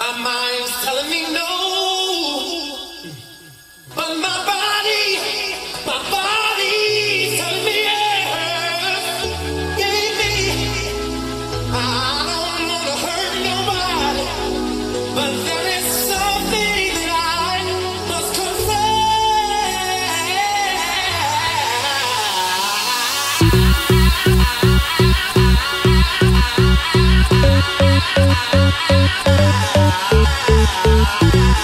My mind's telling me no, but my body's telling me yes. Give me, I don't wanna hurt nobody, but there is something that I must confess.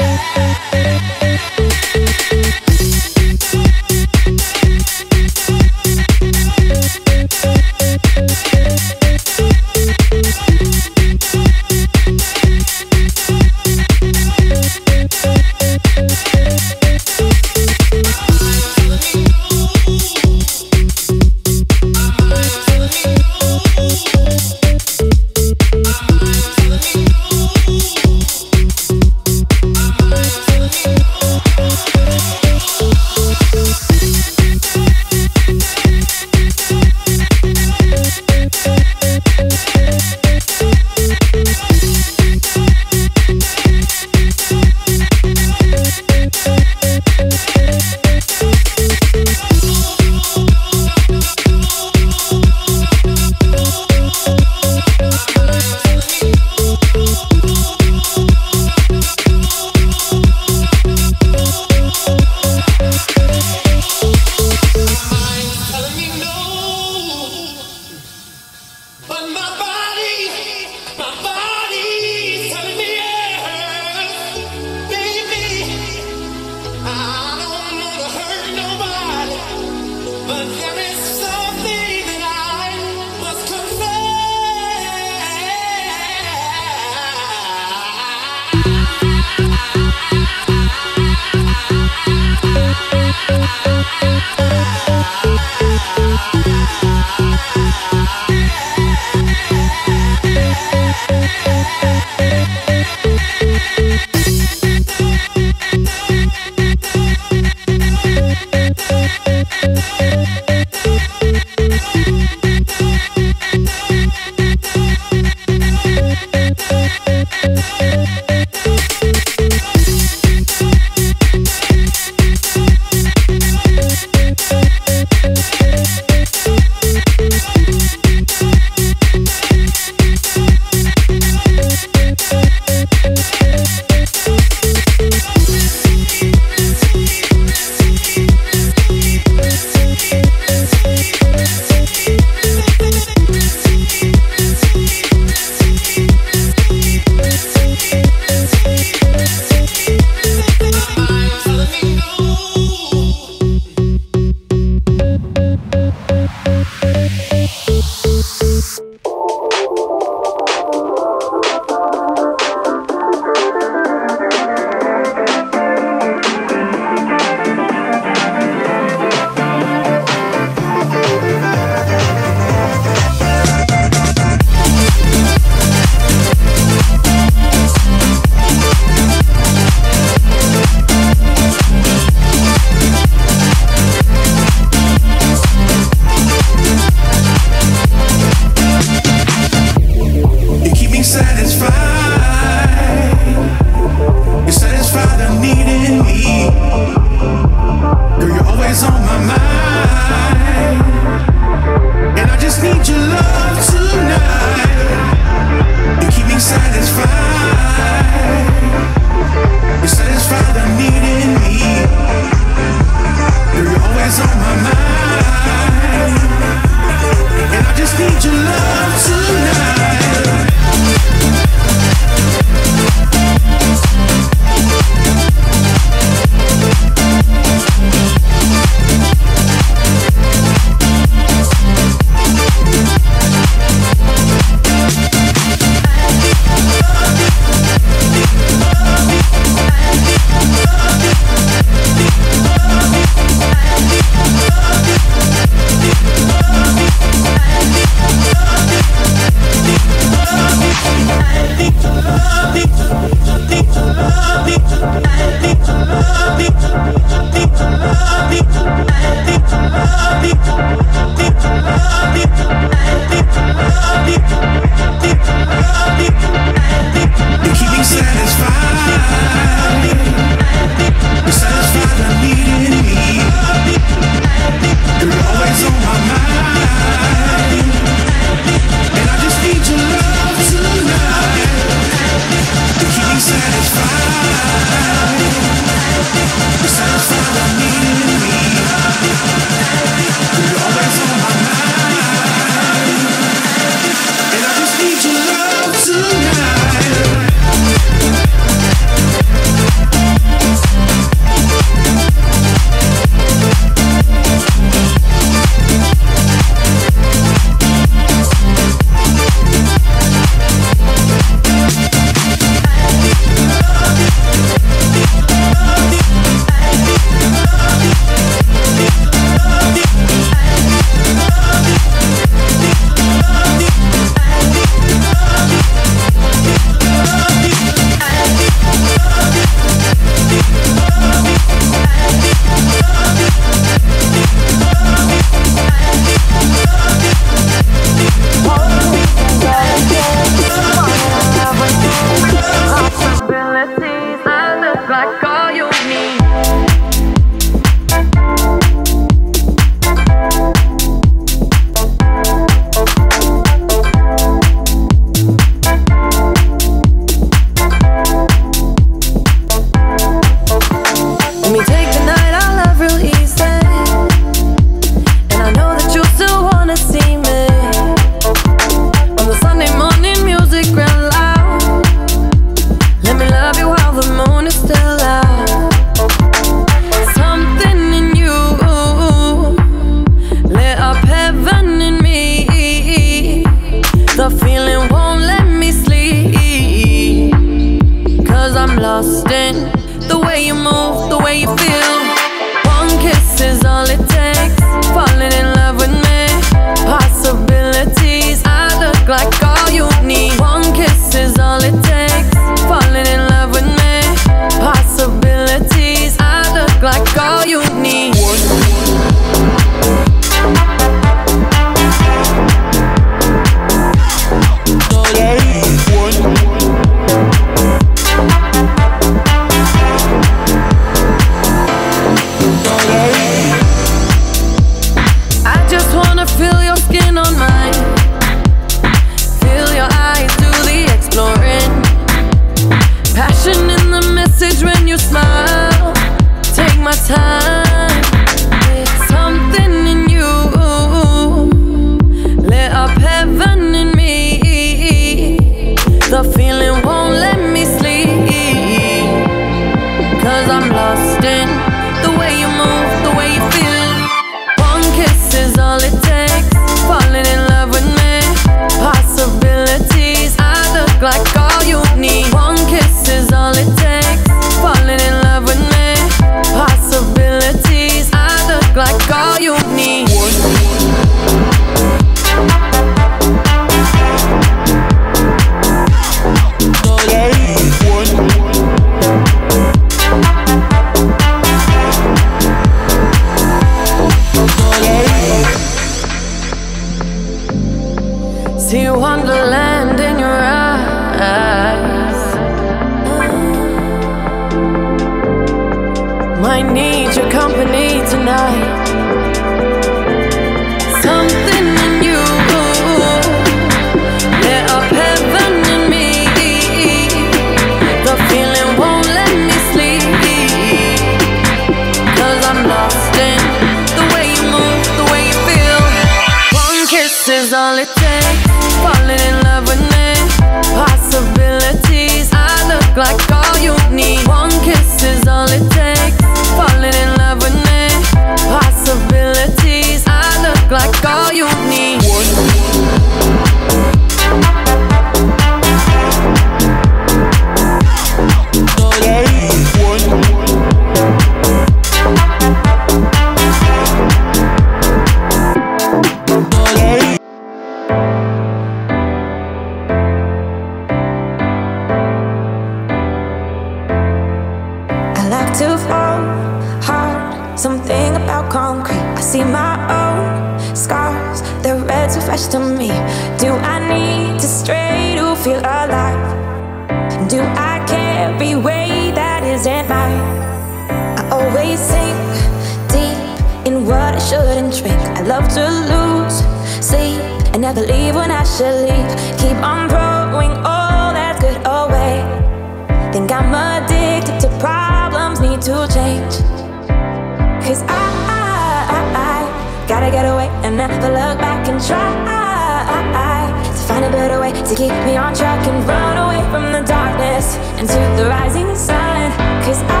Something about concrete. I see my own scars, the red so fresh to me. Do I need to stray to feel alive? Do I carry weight that isn't mine? I always sink deep in what I shouldn't drink. I love to lose sleep and never leave when I should leave. Keep on throwing all that good away. Think I'm addicted to problems, need to change. Cause I gotta get away and never look back and try to find a better way to keep me on track and run away from the darkness into the rising sun. Cause I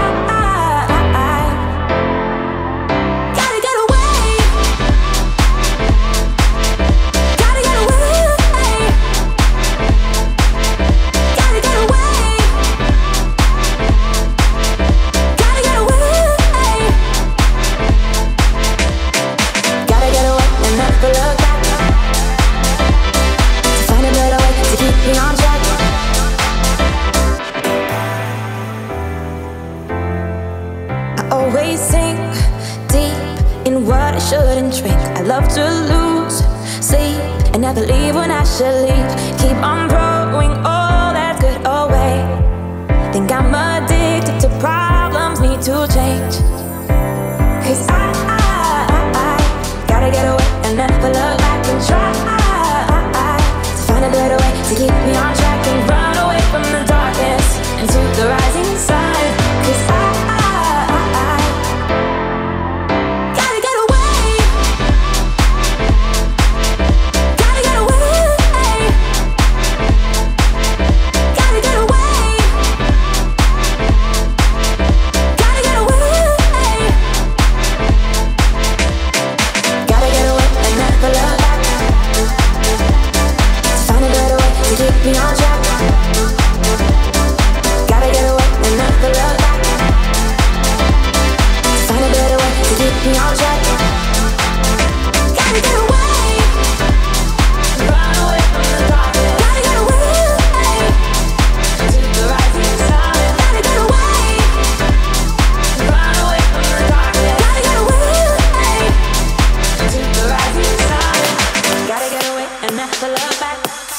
gotta get away. Gotta get away. Gotta get away. Gotta get away. Gotta get away and never look back to find a better way to keep me on track. I always sink deep in what I shouldn't drink. I love to lose sleep and never leave when I should leave. Keep on throwing all that good away. Think I'm addicted to problems, need to change. Cause I gotta get away and never look back and try to find a better way to keep me on track and run away from the darkness into the rising sun. Cause I gotta get away. Gotta get away. Gotta get away. Gotta get away. Gotta get away and never look back to find a better way to keep me on track. Gotta get away and never look back to find a better way to keep me on track. Gotta get away, run away from the darkness. Gotta get away to the rising sun. Gotta get away, run away from the darkness. Gotta get away to the rising sun. Gotta get away and never look back.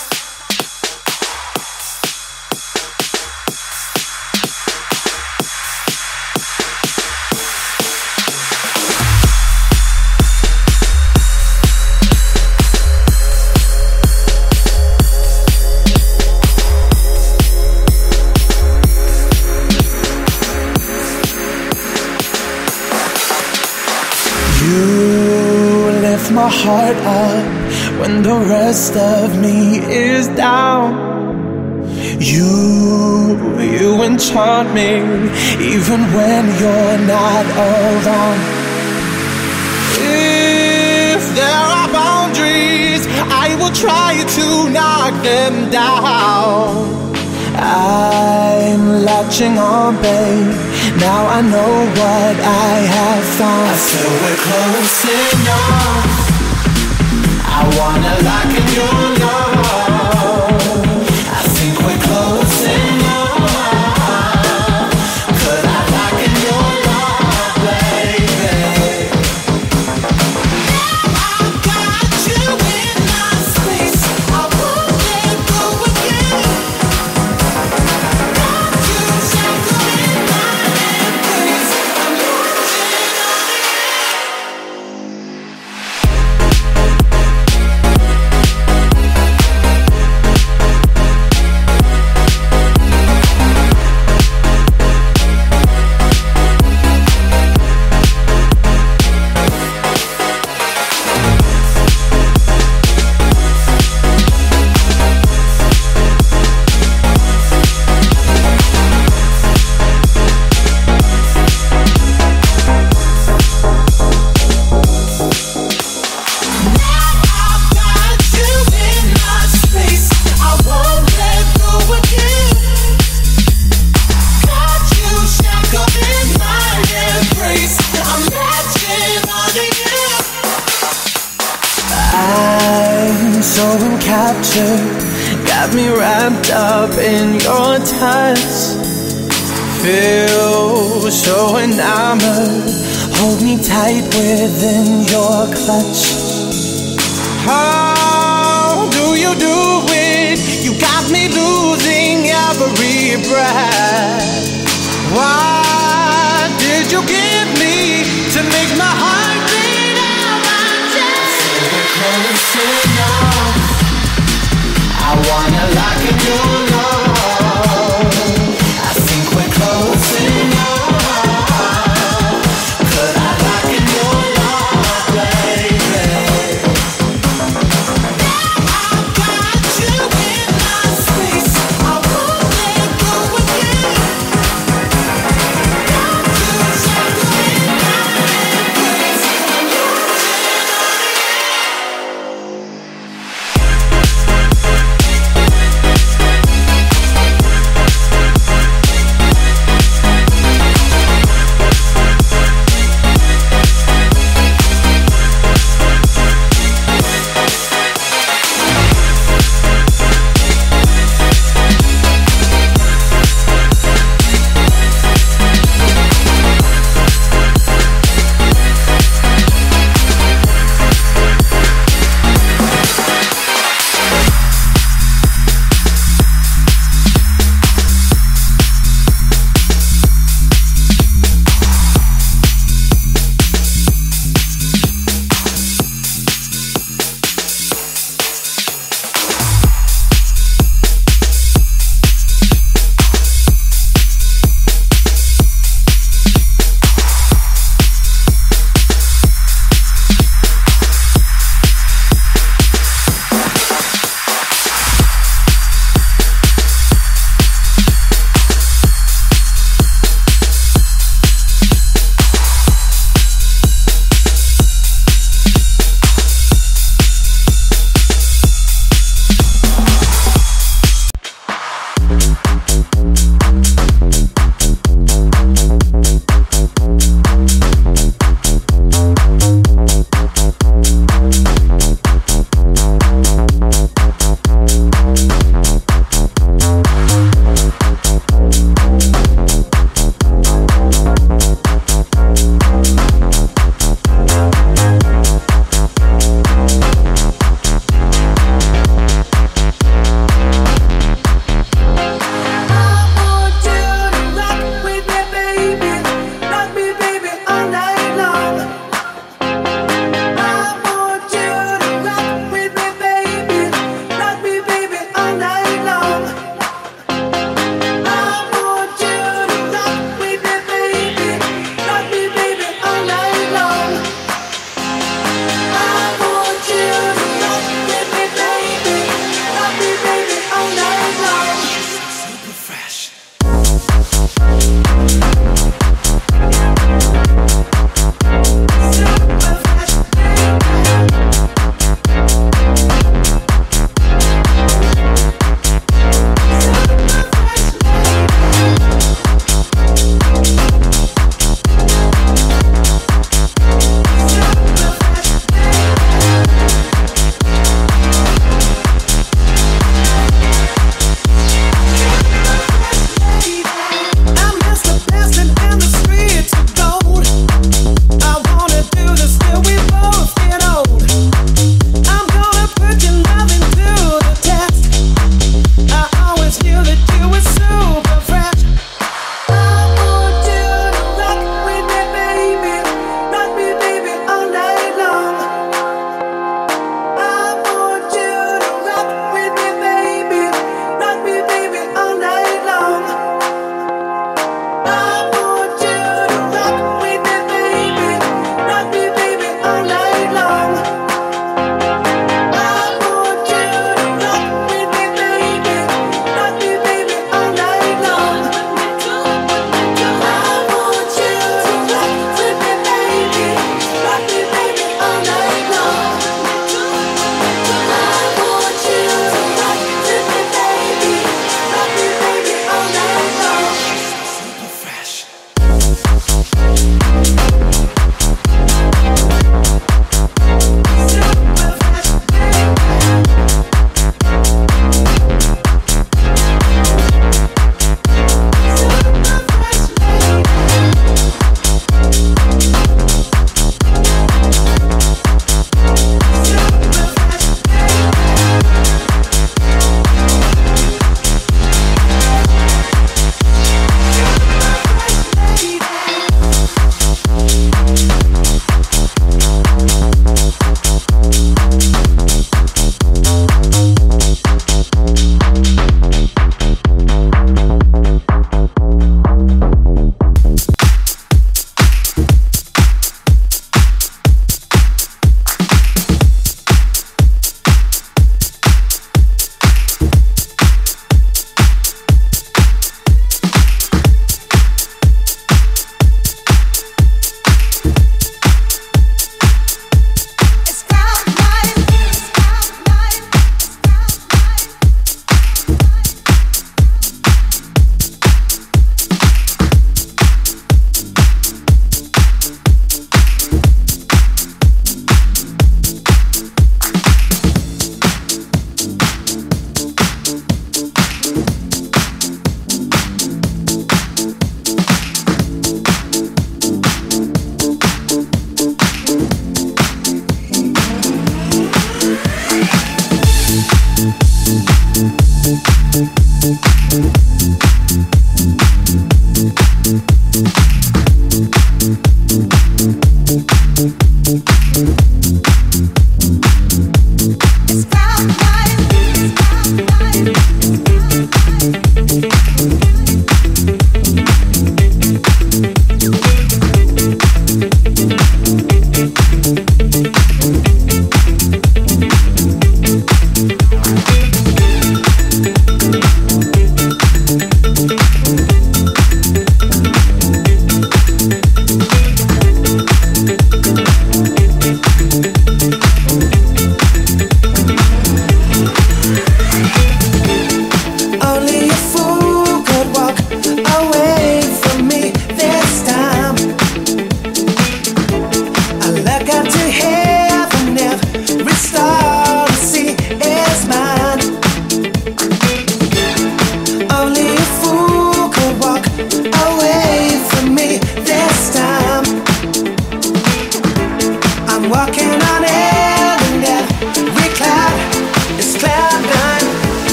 You lift my heart up when the rest of me is down. You enchant me even when you're not around. If there are boundaries, I will try to knock them down. I'm latching on, babe. Now I know what I have found. I feel we're close enough. I wanna lock in your love. I think we're close enough. Could I lock in your love, baby? Now I got you in my space. I won't let go again. Got you shackled in my embrace. I'm losing on it. Got me wrapped up in your touch. Feel so enamored, hold me tight within your clutch. How do you do it? You got me losing every breath. What did you give me to make my heart beat out my chest? So we're close enough. I wanna lock in your love. I think we're close enough. Could I lock in your love, baby? Now I got you in my space. I won't let go again. Got you shackled in my embrace. I'm losing on you.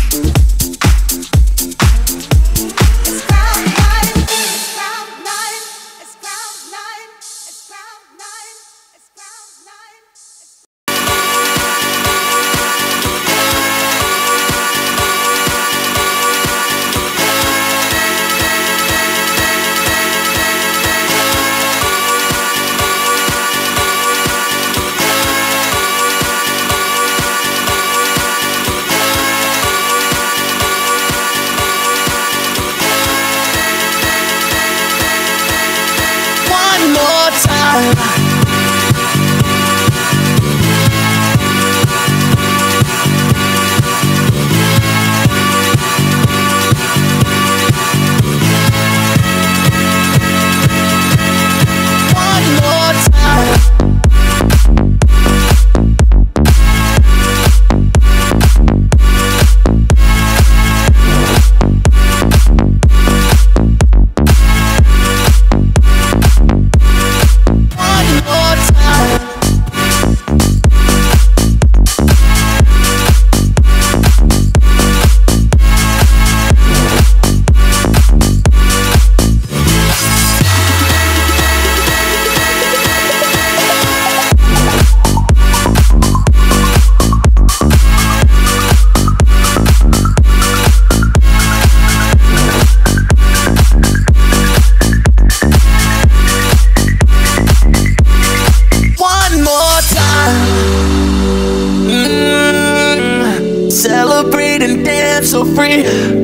Celebrate and dance so free.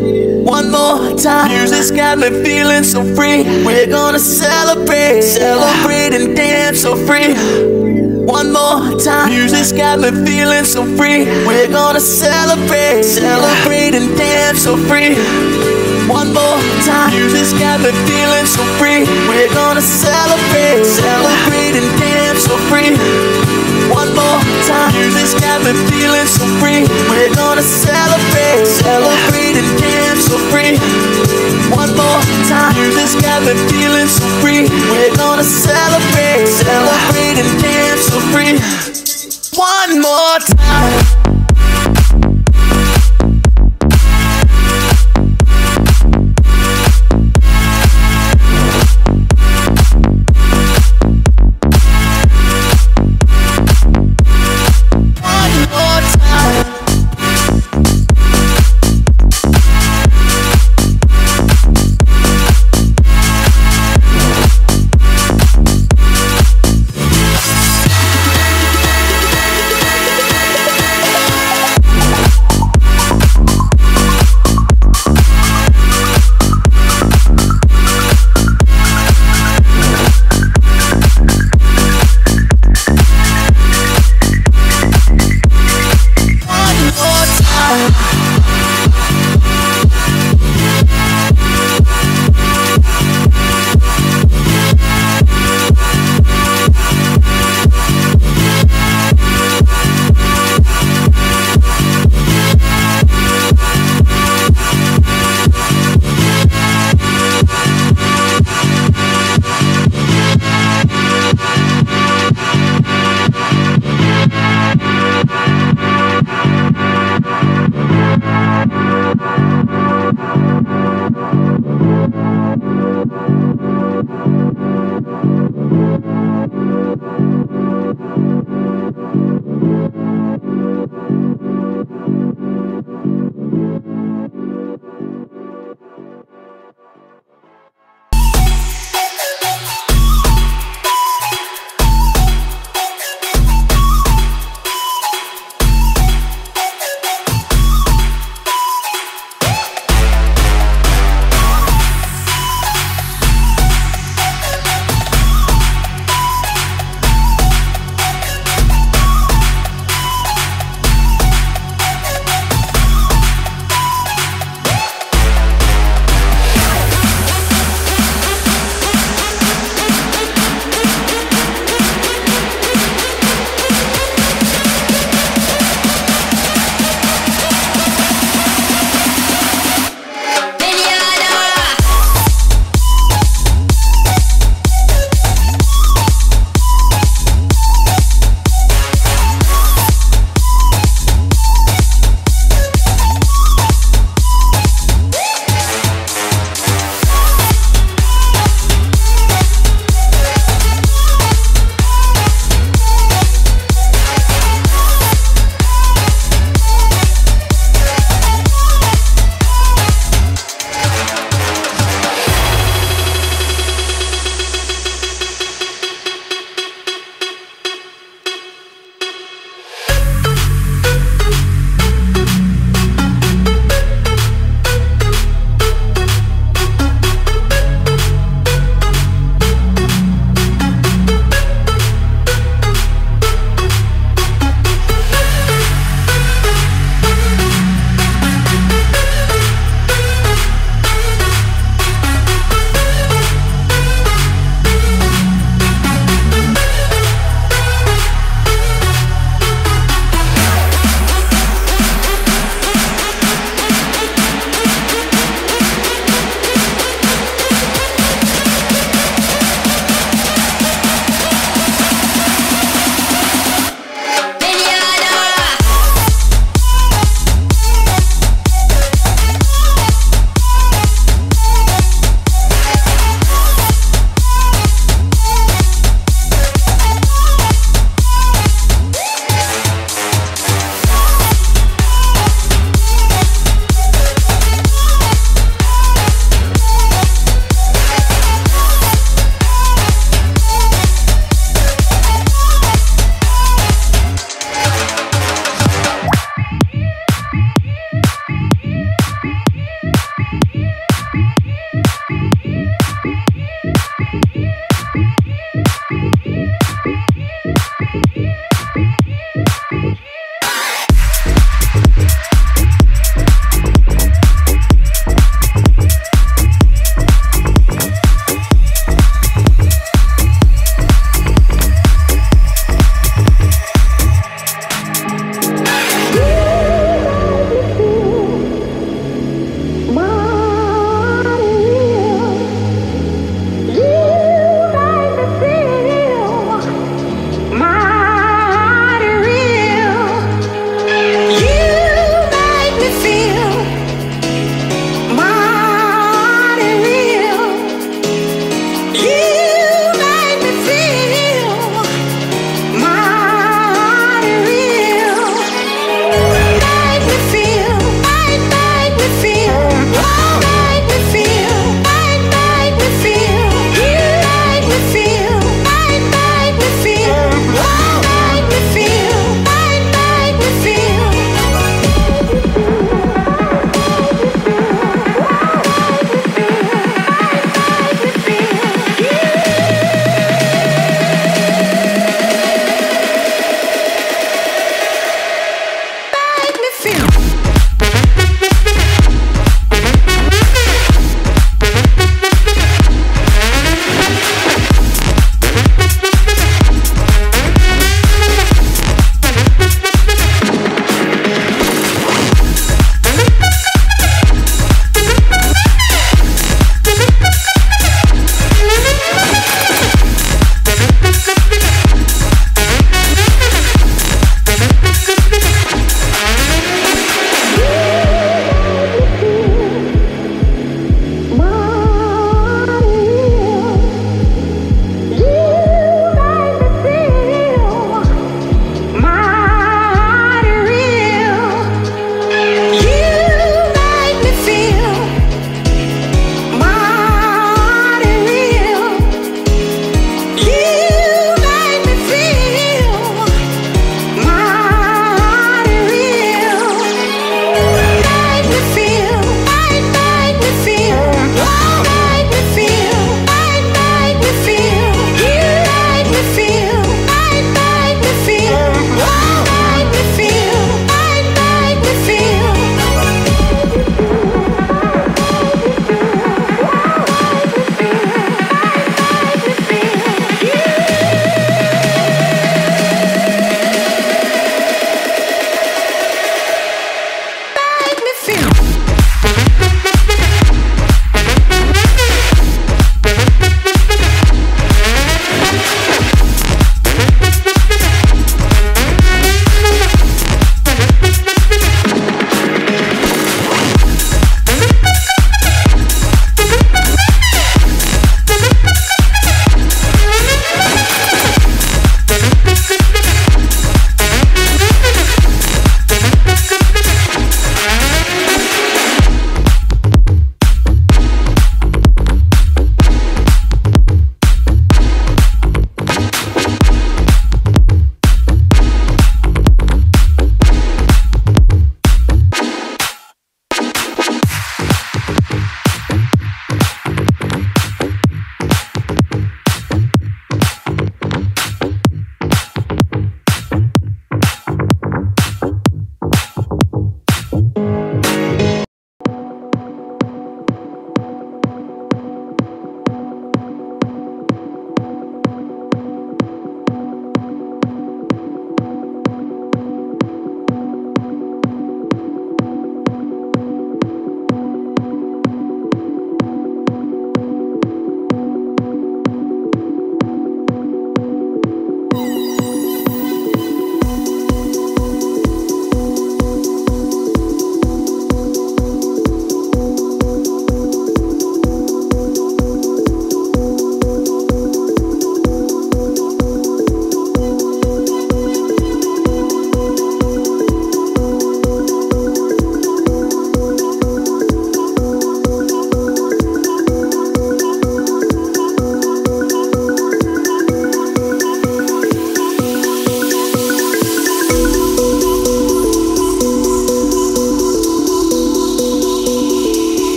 One more time. Music's got me feeling so free. We're gonna celebrate. Celebrate and dance so free. One more time. Music's got me feeling so free. We're gonna celebrate. Celebrate and dance so free. One more time. Music's got me feeling so free. We're gonna celebrate. Celebrate and dance so free. One more time. Music's got me feeling so free. We're gonna celebrate. Celebrate and dance so free. One more time. Music's got me feeling so free. We're gonna celebrate. Celebrate and dance so free. One more time.